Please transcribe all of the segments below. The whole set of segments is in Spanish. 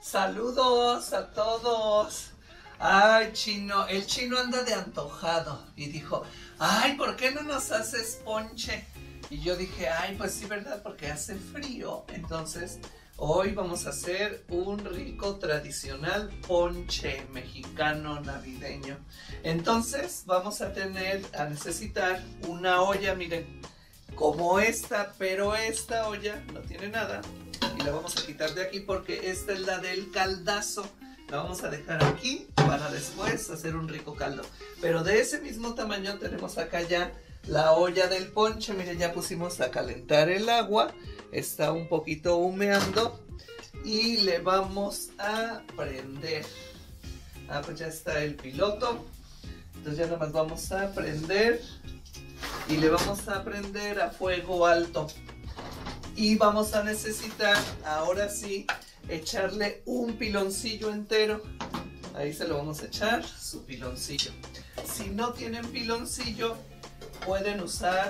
Saludos a todos. Ay, Chino, el Chino anda de antojado y dijo, ay, ¿por qué no nos haces ponche? Y yo dije, ay, pues sí, ¿verdad? Porque hace frío. Entonces, hoy vamos a hacer un rico tradicional ponche mexicano navideño. Entonces, vamos a necesitar una olla, miren, como esta, pero esta olla no tiene nada. Y la vamos a quitar de aquí porque esta es la del caldazo. La vamos a dejar aquí para después hacer un rico caldo. Pero de ese mismo tamaño tenemos acá ya la olla del ponche. Miren, ya pusimos a calentar el agua. Está un poquito humeando. Y le vamos a prender. Ah, pues ya está el piloto. Entonces ya nada más vamos a prender. Y le vamos a prender a fuego alto. Y vamos a necesitar, ahora sí, echarle un piloncillo entero. Ahí se lo vamos a echar, su piloncillo. Si no tienen piloncillo, pueden usar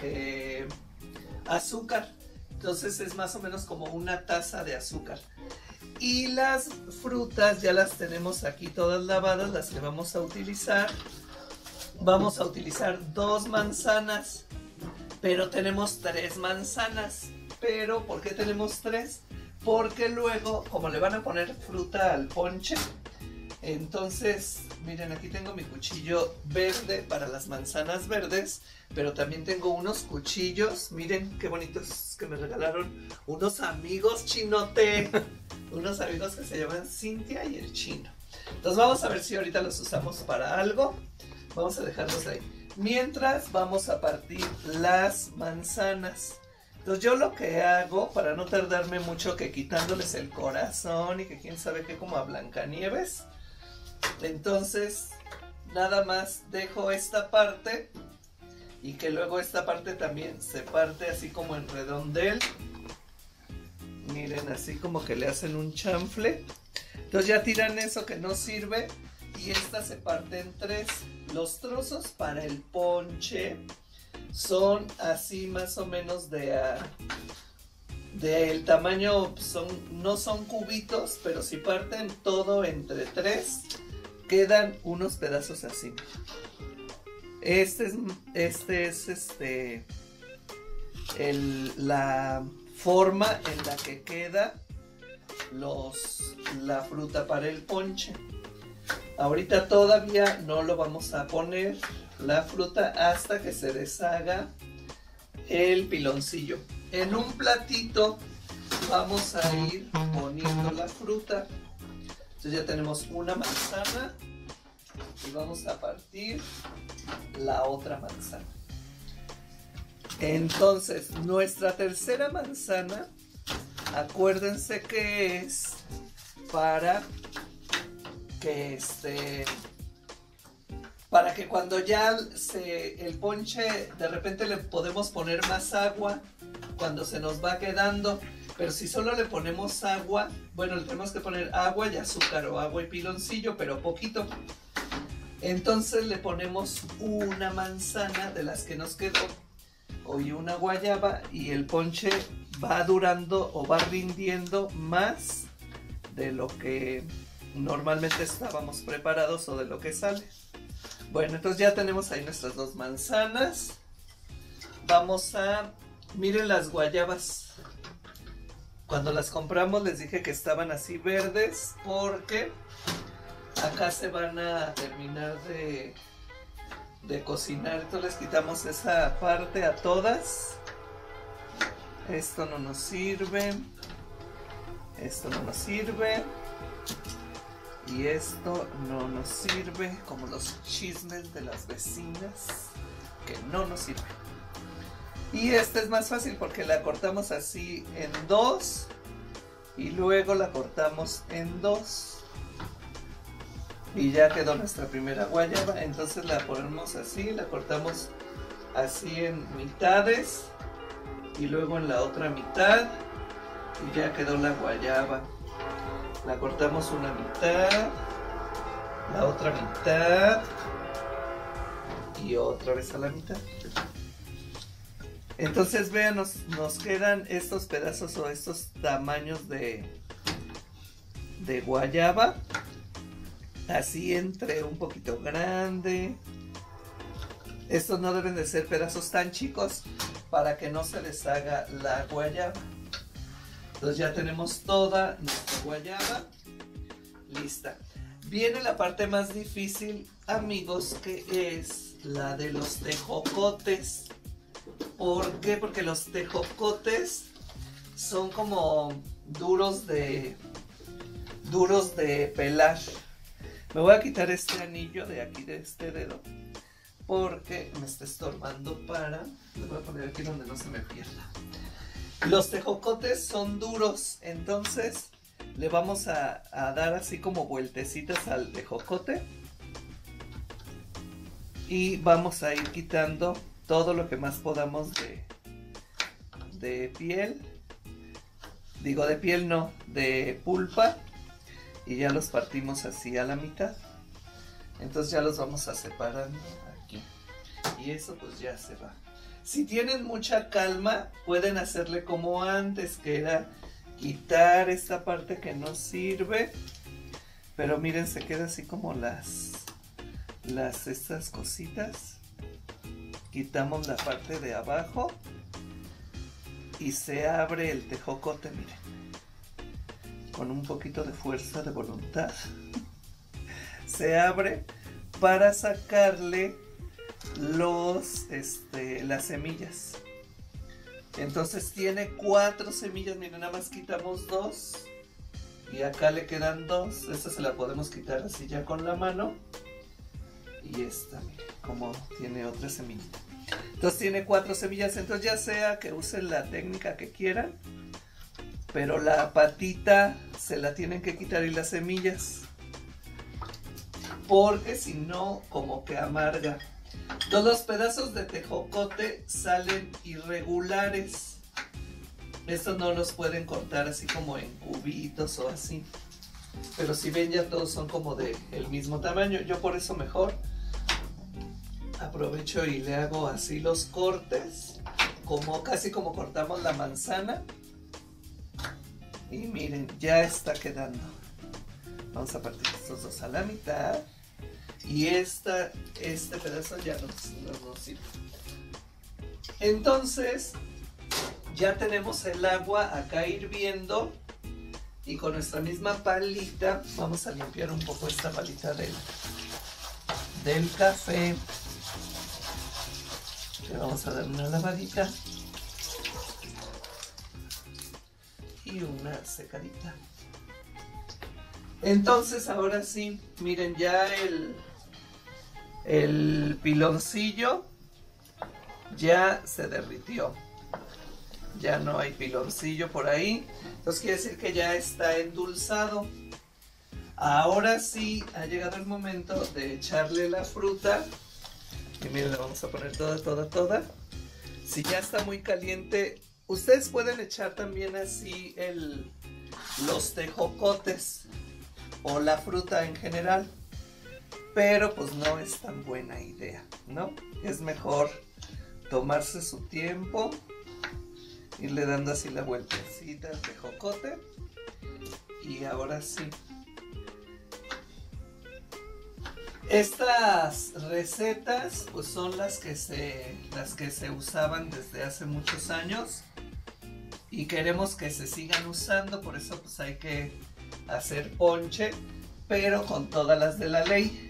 azúcar. Entonces es más o menos como una taza de azúcar. Y las frutas ya las tenemos aquí todas lavadas, las que vamos a utilizar. Vamos a utilizar 2 manzanas, pero tenemos 3 manzanas. Pero, ¿por qué tenemos 3? Porque luego, como le van a poner fruta al ponche, entonces, miren, aquí tengo mi cuchillo verde para las manzanas verdes, pero también tengo unos cuchillos, miren qué bonitos que me regalaron unos amigos chinote, unos amigos que se llaman Cintia y el Chino. Entonces vamos a ver si ahorita los usamos para algo. Vamos a dejarlos ahí. Mientras vamos a partir las manzanas. Entonces yo lo que hago, para no tardarme mucho que quitándoles el corazón y que quién sabe qué, como a Blancanieves, entonces nada más dejo esta parte y que luego esta parte también se parte así como en redondel. Miren, así como que le hacen un chanfle. Entonces ya tiran eso que no sirve y esta se parte en 3. Los trozos para el ponche son así más o menos del tamaño, no son cubitos, pero si parten todo entre 3, quedan unos pedazos así. La forma en la que queda la fruta para el ponche. Ahorita todavía no lo vamos a poner la fruta hasta que se deshaga el piloncillo. En un platito vamos a ir poniendo la fruta. Entonces ya tenemos una manzana y vamos a partir la otra manzana. Entonces nuestra tercera manzana, acuérdense que es para que cuando ya el ponche, de repente le podemos poner más agua cuando se nos va quedando, pero si solo le ponemos agua, bueno, le tenemos que poner agua y azúcar o agua y piloncillo, pero poquito. Entonces le ponemos una manzana de las que nos quedó y una guayaba y el ponche va durando o va rindiendo más de lo que normalmente estábamos preparados o de lo que sale. Bueno, entonces ya tenemos ahí nuestras 2 manzanas. Miren las guayabas. Cuando las compramos les dije que estaban así verdes porque acá se van a terminar de cocinar. Entonces les quitamos esa parte a todas. Esto no nos sirve. Esto no nos sirve. Y esto no nos sirve, como los chismes de las vecinas, que no nos sirve. Y esta es más fácil porque la cortamos así en 2 y luego la cortamos en 2. Y ya quedó nuestra primera guayaba. Entonces la ponemos así, la cortamos así en mitades y luego en la otra mitad y ya quedó la guayaba. La cortamos una mitad, la otra mitad y otra vez a la mitad. Entonces vean, nos quedan estos pedazos o estos tamaños de de guayaba, así entre un poquito grande. Estos no deben de ser pedazos tan chicos para que no se les haga la guayaba. Entonces ya tenemos toda nuestra guayaba lista. Viene la parte más difícil, amigos, que es la de los tejocotes. ¿Por qué? Porque los tejocotes son como duros de pelar. Me voy a quitar este anillo de aquí, de este dedo, porque me está estorbando lo voy a poner aquí donde no se me pierda. Los tejocotes son duros, entonces le vamos a dar así como vueltecitas al tejocote y vamos a ir quitando todo lo que más podamos de piel. Digo, de piel no, de pulpa. Y ya los partimos así a la mitad. Entonces ya los vamos a separando aquí. Y eso pues ya se va. Si tienen mucha calma, pueden hacerle como antes, que era quitar esta parte que no sirve. Pero miren, se queda así como estas cositas. Quitamos la parte de abajo y se abre el tejocote, miren, con un poquito de fuerza de voluntad. Se abre para sacarle las semillas. Entonces tiene 4 semillas, miren, nada más quitamos 2 y acá le quedan 2. Esta se la podemos quitar así ya con la mano. Y esta, miren, como tiene otra semillita. Entonces tiene 4 semillas, entonces ya sea que usen la técnica que quieran, pero la patita se la tienen que quitar y las semillas, porque si no como que amarga. Todos los pedazos de tejocote salen irregulares. Estos no los pueden cortar así como en cubitos o así, pero si ven ya todos son como del mismo tamaño. Yo por eso mejor aprovecho y le hago así los cortes, casi como cortamos la manzana. Y miren, ya está quedando. Vamos a partir estos dos a la mitad. Y este pedazo ya no sirve. Entonces, ya tenemos el agua acá hirviendo. Y con nuestra misma palita, vamos a limpiar un poco esta palita del café. Le vamos a dar una lavadita y una secadita. Entonces ahora sí, miren, ya el piloncillo ya se derritió. Ya no hay piloncillo por ahí. Entonces quiere decir que ya está endulzado. Ahora sí ha llegado el momento de echarle la fruta. Y miren, le vamos a poner toda. Si ya está muy caliente, ustedes pueden echar también así los tejocotes o la fruta en general, pero pues no es tan buena idea, ¿no? Es mejor tomarse su tiempo, irle dando así la vueltecita al tejocote. Y ahora sí, estas recetas pues son las que se usaban desde hace muchos años y queremos que se sigan usando. Por eso pues hay que hacer ponche, pero con todas las de la ley.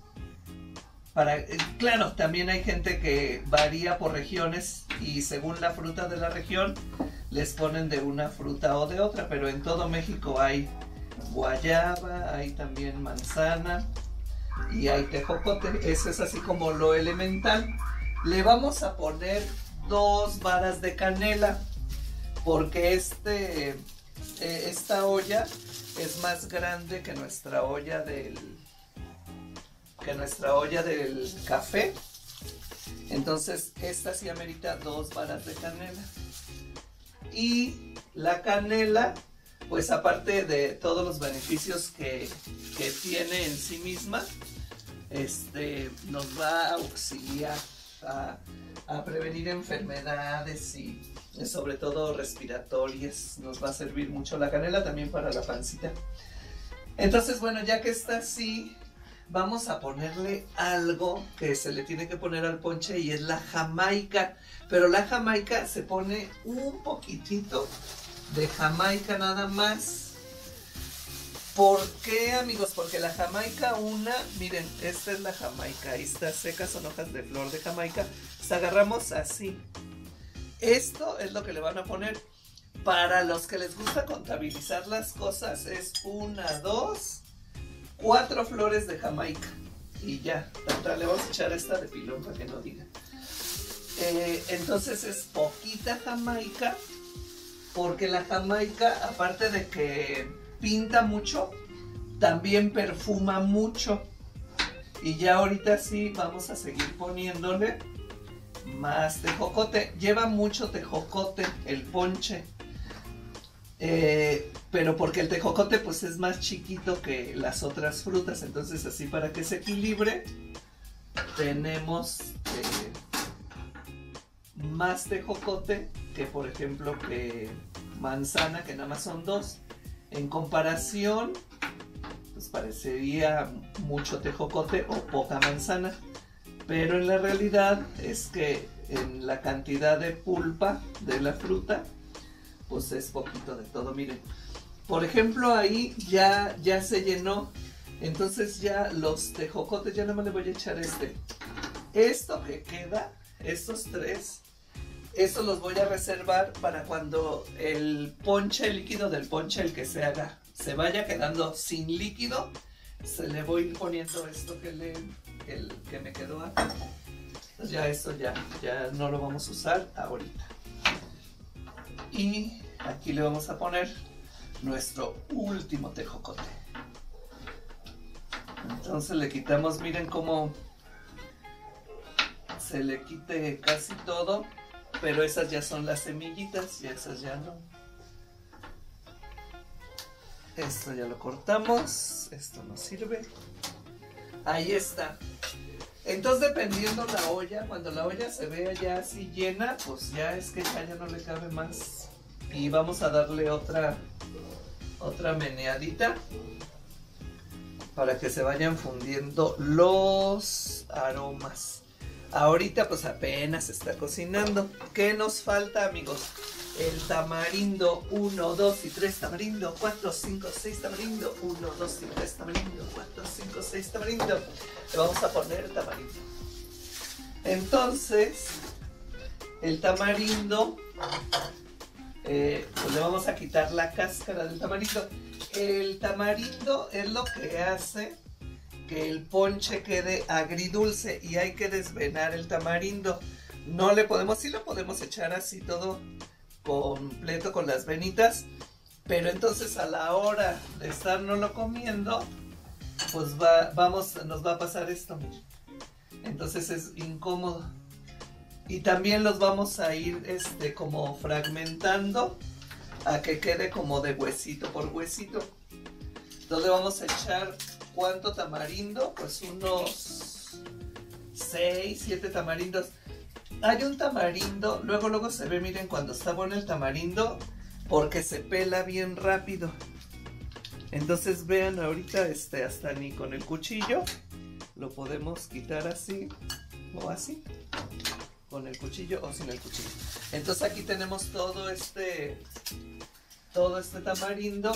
Claro, también hay gente que varía por regiones y según la fruta de la región les ponen de una fruta o de otra, pero en todo México hay guayaba, hay también manzana y hay tejocote. Eso es así como lo elemental. Le vamos a poner 2 varas de canela, porque esta olla es más grande que nuestra olla del café. Entonces esta sí amerita 2 varas de canela. Y la canela, pues aparte de todos los beneficios que tiene en sí misma, nos va a auxiliar a prevenir enfermedades y sobre todo respiratorias. Nos va a servir mucho la canela también para la pancita. Entonces, bueno, ya que está así, vamos a ponerle algo que se le tiene que poner al ponche y es la jamaica. Pero la jamaica se pone un poquitito de jamaica nada más. ¿Por qué, amigos? Porque la jamaica miren, esta es la jamaica, ahí está seca, son hojas de flor de jamaica. Las agarramos así. Esto es lo que le van a poner. Para los que les gusta contabilizar las cosas, es 1, 2, 4 flores de jamaica. Y ya, le vamos a echar esta de pilón para que no diga. Entonces es poquita jamaica, porque la jamaica, aparte de que pinta mucho, también perfuma mucho. Y ya ahorita sí vamos a seguir poniéndole más tejocote. Lleva mucho tejocote el ponche, pero porque el tejocote pues es más chiquito que las otras frutas. Entonces así, para que se equilibre, tenemos más tejocote que, por ejemplo, que manzana, que nada más son 2. En comparación, pues parecería mucho tejocote o poca manzana, pero en la realidad es que en la cantidad de pulpa de la fruta, pues es poquito de todo. Miren, por ejemplo, ahí ya se llenó. Entonces ya los tejocotes, ya nada más le voy a echar esto que queda, estos 3. Estos los voy a reservar para cuando el líquido del ponche, el que se haga, se vaya quedando sin líquido. Se le voy a ir poniendo esto que me quedó acá. Entonces ya esto ya no lo vamos a usar ahorita. Y aquí le vamos a poner nuestro último tejocote. Entonces le quitamos, miren cómo se le quite casi todo. Pero esas ya son las semillitas, y esas ya no. Esto ya lo cortamos, esto no sirve. Ahí está. Entonces, dependiendo la olla, cuando la olla se vea ya así llena, pues ya es que ya no le cabe más. Y vamos a darle otra meneadita para que se vayan fundiendo los aromas. Ahorita pues apenas está cocinando. ¿Qué nos falta, amigos? El tamarindo, 1, 2 y 3 tamarindo, 4, 5, 6 tamarindo, 1, 2 y 3 tamarindo, 4, 5, 6 tamarindo. Le vamos a poner tamarindo. Entonces, el tamarindo, pues le vamos a quitar la cáscara del tamarindo. El tamarindo es lo que hace que el ponche quede agridulce, y hay que desvenar el tamarindo. No le podemos, sí lo podemos echar así todo completo con las venitas, pero entonces a la hora de estarnoslo comiendo, pues nos va a pasar esto. Entonces es incómodo. Y también los vamos a ir como fragmentando a que quede como de huesito por huesito. Entonces vamos a echar, ¿cuánto tamarindo? Pues unos 6, 7 tamarindos. Hay un tamarindo, luego se ve, miren, cuando está bueno el tamarindo, porque se pela bien rápido. Entonces vean, ahorita hasta ni con el cuchillo lo podemos quitar así o así, con el cuchillo o sin el cuchillo. Entonces aquí tenemos todo este tamarindo.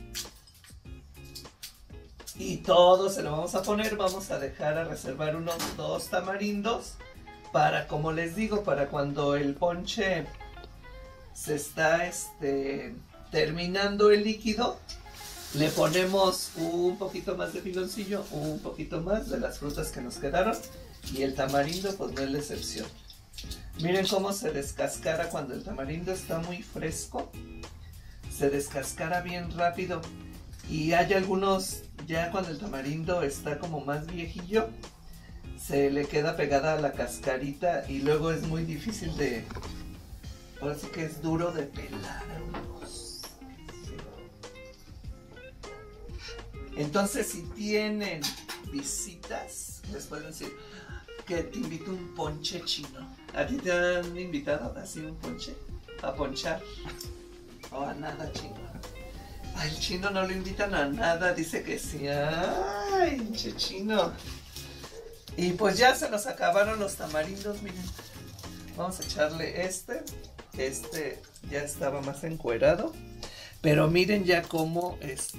Y todo se lo vamos a poner, vamos a dejar a reservar unos 2 tamarindos para, como les digo, para cuando el ponche se está terminando el líquido, le ponemos un poquito más de piloncillo, un poquito más de las frutas que nos quedaron, y el tamarindo pues no es la excepción. Miren cómo se descascara cuando el tamarindo está muy fresco, se descascara bien rápido. Y hay algunos, ya cuando el tamarindo está como más viejillo, se le queda pegada a la cascarita y luego es muy difícil de, ahora sí que es duro de pelar, amigos. Entonces, si tienen visitas, les pueden decir que te invito un ponche chino. ¿A ti te han invitado así un ponche? ¿A ponchar? O a nada, chino. Ay, el chino no lo invitan a nada, dice que sí. Ay, che chino. Y pues ya se nos acabaron los tamarindos, miren. Vamos a echarle este. Este ya estaba más encuerado. Pero miren ya cómo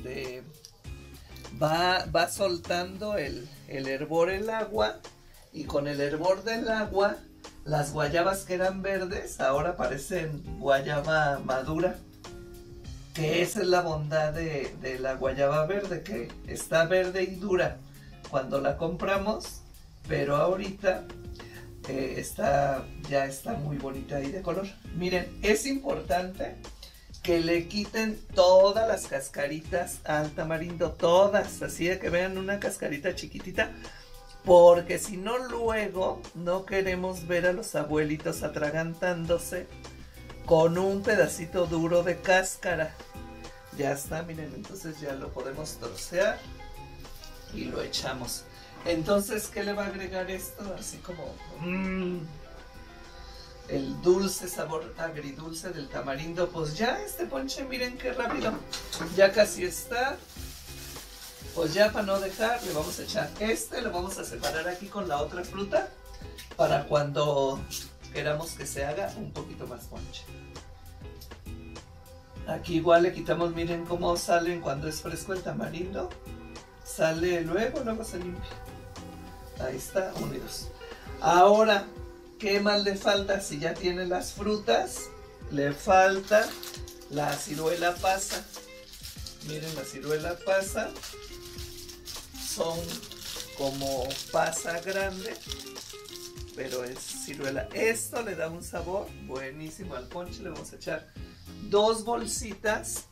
va soltando el hervor el agua. Y con el hervor del agua, las guayabas que eran verdes ahora parecen guayaba madura. Que esa es la bondad de la guayaba verde, que está verde y dura cuando la compramos, pero ahorita ya está muy bonita ahí de color. Miren, es importante que le quiten todas las cascaritas al tamarindo, todas, así de que vean una cascarita chiquitita, porque si no luego no queremos ver a los abuelitos atragantándose con un pedacito duro de cáscara. Ya está, miren, entonces ya lo podemos trocear y lo echamos. Entonces, ¿qué le va a agregar esto? Así como el dulce sabor agridulce del tamarindo. Pues ya este ponche, miren qué rápido, ya casi está. Pues ya para no dejar, le vamos a echar lo vamos a separar aquí con la otra fruta para cuando queramos que se haga un poquito más ponche. Aquí igual le quitamos, miren cómo salen cuando es fresco el tamarindo. Sale luego se limpia. Ahí está, unidos. Ahora, ¿qué más le falta? Si ya tiene las frutas, le falta la ciruela pasa. Miren, la ciruela pasa son como pasa grande, pero es ciruela. Esto le da un sabor buenísimo al ponche. Le vamos a echar 2 bolsitas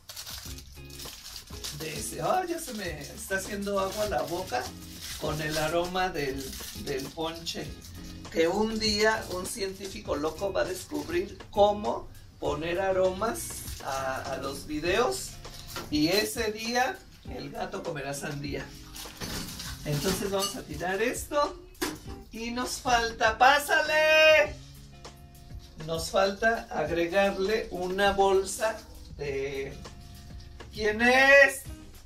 de ese. Ya se me está haciendo agua la boca con el aroma del ponche. Que un día un científico loco va a descubrir cómo poner aromas a los videos. Y ese día el gato comerá sandía. Entonces vamos a tirar esto. Y nos falta, ¡pásale! Nos falta agregarle una bolsa de... ¿Quién es?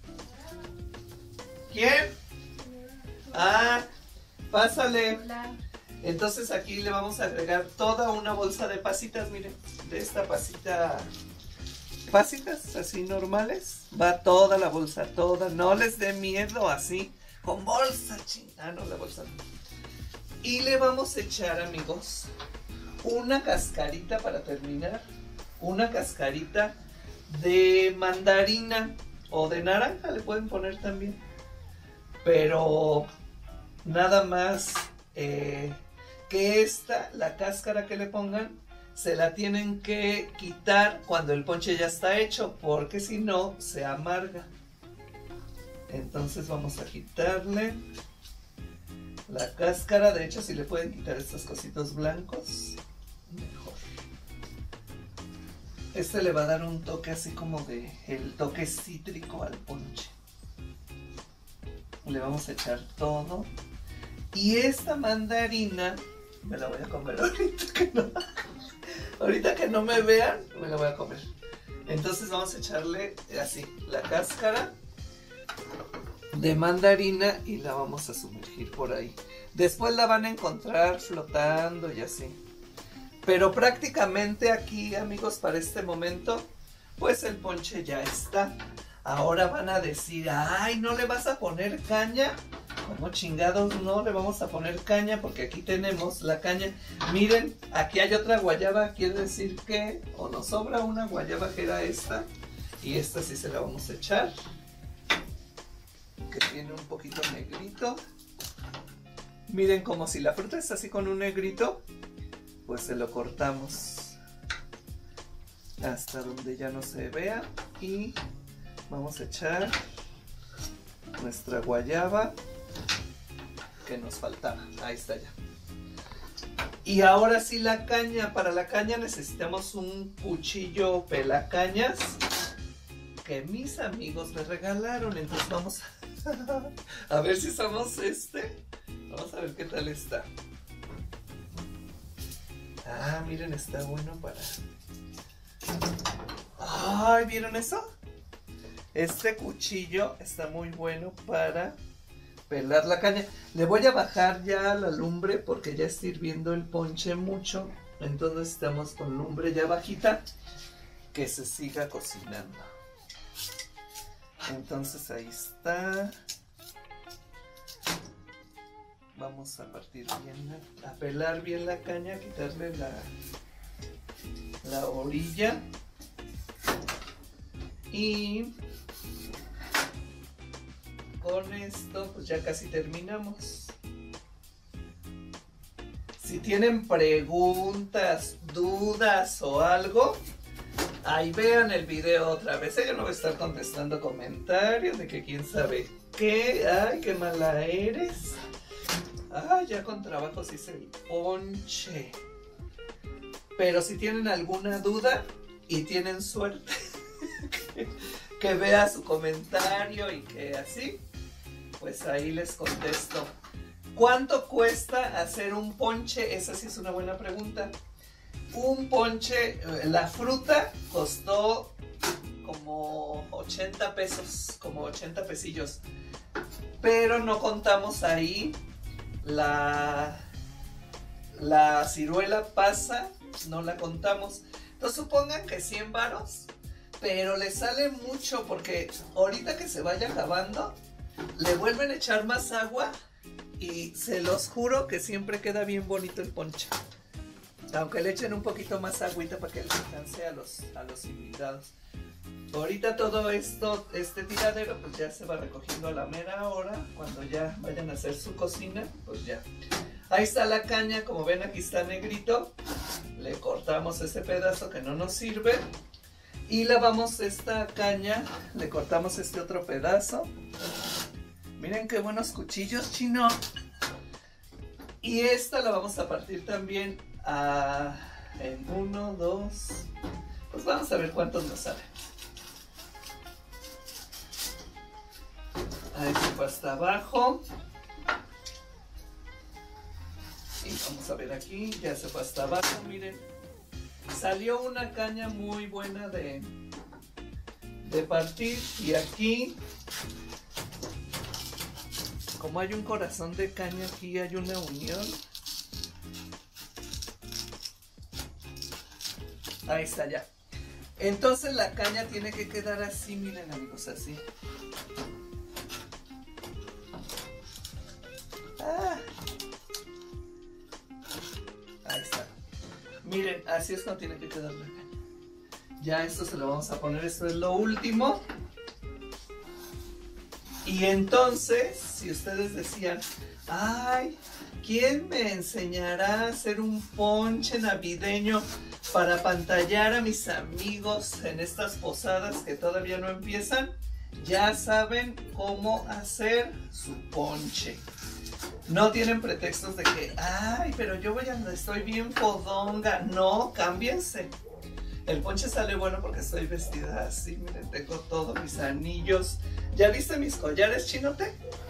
¿Quién? Pásale. Hola. Entonces aquí le vamos a agregar toda una bolsa de pasitas, miren, de esta pasita, pasitas así normales. Va toda la bolsa, toda, no les dé miedo así, con bolsa, no, la bolsa no. Y le vamos a echar, amigos, una cascarita para terminar, una cascarita de mandarina o de naranja, le pueden poner también, pero nada más que esta, la cáscara que le pongan, se la tienen que quitar cuando el ponche ya está hecho, porque si no se amarga. Entonces vamos a quitarle la cáscara. De hecho, si le pueden quitar estos cositos blancos, mejor. Este le va a dar un toque así como de el toque cítrico al ponche. Le vamos a echar todo. Y esta mandarina me la voy a comer ahorita que no me vean, me la voy a comer. Entonces vamos a echarle así la cáscara de mandarina y la vamos a sumergir por ahí. Después la van a encontrar flotando y así. Pero prácticamente aquí, amigos, para este momento, pues el ponche ya está. Ahora van a decir, ay, ¿no le vas a poner caña? Como chingados no le vamos a poner caña, porque aquí tenemos la caña. Miren, aquí hay otra guayaba, quiere decir que o nos sobra una guayaba que era esta, y esta sí se la vamos a echar, que tiene un poquito negrito. Miren, como si la fruta está así con un negrito, pues se lo cortamos hasta donde ya no se vea y vamos a echar nuestra guayaba que nos faltaba. Ahí está ya. Y ahora sí la caña. Para la caña necesitamos un cuchillo pelacañas que mis amigos me regalaron. Entonces vamos a ver si usamos este. Vamos a ver qué tal está. Miren, está bueno para... Ay, ¿vieron eso? Este cuchillo está muy bueno para pelar la caña. Le voy a bajar ya la lumbre porque ya está hirviendo el ponche mucho. Entonces estamos con lumbre ya bajita, que se siga cocinando. Entonces ahí está. Vamos a partir bien, a pelar bien la caña, quitarle la orilla. Y con esto pues ya casi terminamos. Si tienen preguntas, dudas o algo, ahí vean el video otra vez. Yo no voy a estar contestando comentarios de que quién sabe qué. Ay, qué mala eres. Ay, ya con trabajo se hizo el ponche. Pero si tienen alguna duda y tienen suerte, que vea su comentario y que así, pues ahí les contesto. ¿Cuánto cuesta hacer un ponche? Esa sí es una buena pregunta. Un ponche, la fruta costó como 80 pesos, como 80 pesillos. Pero no contamos ahí la ciruela pasa, no la contamos. Entonces supongan que 100 varos, pero le sale mucho porque ahorita que se vaya acabando, le vuelven a echar más agua y se los juro que siempre queda bien bonito el ponche. Aunque le echen un poquito más agüita para que les alcance a los invitados. Ahorita todo esto, este tiradero, pues ya se va recogiendo a la mera hora. Cuando ya vayan a hacer su cocina, pues ya. Ahí está la caña, como ven aquí está negrito. Le cortamos ese pedazo que no nos sirve. Y lavamos esta caña, le cortamos este otro pedazo. Miren qué buenos cuchillos, Chino. Y esta la vamos a partir también en 1, 2. Pues vamos a ver cuántos nos salen. Ahí se fue hasta abajo. Y vamos a ver aquí, ya se fue hasta abajo, miren. Salió una caña muy buena de partir. Y aquí, como hay un corazón de caña, aquí hay una unión. Ahí está ya. Entonces la caña tiene que quedar así, miren amigos, así. Ahí está. Miren, así es como tiene que quedar la caña. Ya esto se lo vamos a poner, esto es lo último. Y entonces, si ustedes decían, ay, ¿quién me enseñará a hacer un ponche navideño para apantallar a mis amigos en estas posadas que todavía no empiezan? Ya saben cómo hacer su ponche. No tienen pretextos de que, ay, pero yo estoy bien fodonga. No, cámbiense. El ponche sale bueno porque estoy vestida así, miren, tengo todos mis anillos. ¿Ya viste mis collares, Chinote?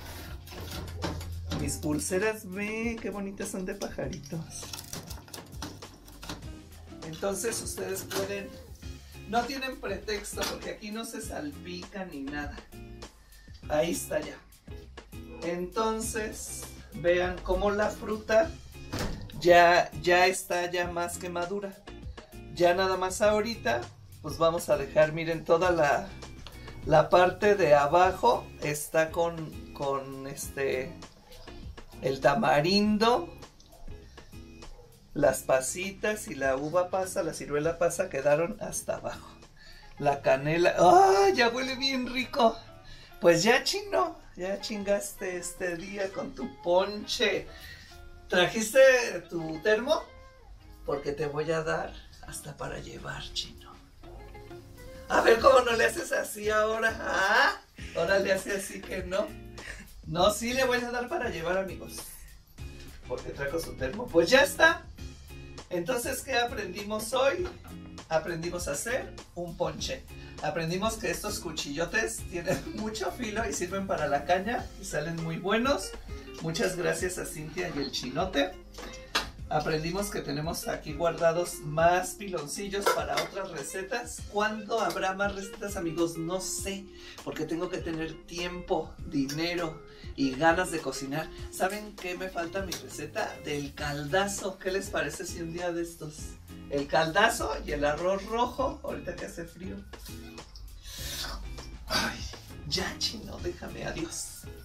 Mis pulseras, ve, qué bonitas son de pajaritos. Entonces ustedes pueden, no tienen pretexto porque aquí no se salpica ni nada. Ahí está ya. Entonces, vean cómo la fruta ya está ya más que madura. Ya nada más ahorita, pues vamos a dejar, miren, toda la parte de abajo está con el tamarindo, las pasitas y la uva pasa, la ciruela pasa quedaron hasta abajo. La canela, ¡ah! Ya huele bien rico. Pues ya, Chino, ya chingaste este día con tu ponche. ¿Trajiste tu termo? Porque te voy a dar hasta para llevar, Chino. A ver cómo no le haces así ahora. ¿Ah? Ahora le hace así que no. No, sí le voy a dar para llevar, amigos. Porque trajo su termo. Pues ya está. Entonces, ¿qué aprendimos hoy? Aprendimos a hacer un ponche. Aprendimos que estos cuchillotes tienen mucho filo y sirven para la caña y salen muy buenos. Muchas gracias a Cintia y el Chinote. Aprendimos que tenemos aquí guardados más piloncillos para otras recetas. ¿Cuándo habrá más recetas, amigos? No sé, porque tengo que tener tiempo, dinero y ganas de cocinar. ¿Saben qué me falta mi receta? Del caldazo. ¿Qué les parece si un día de estos? El caldazo y el arroz rojo, ahorita que hace frío. Ay, ya, Chino, déjame, adiós.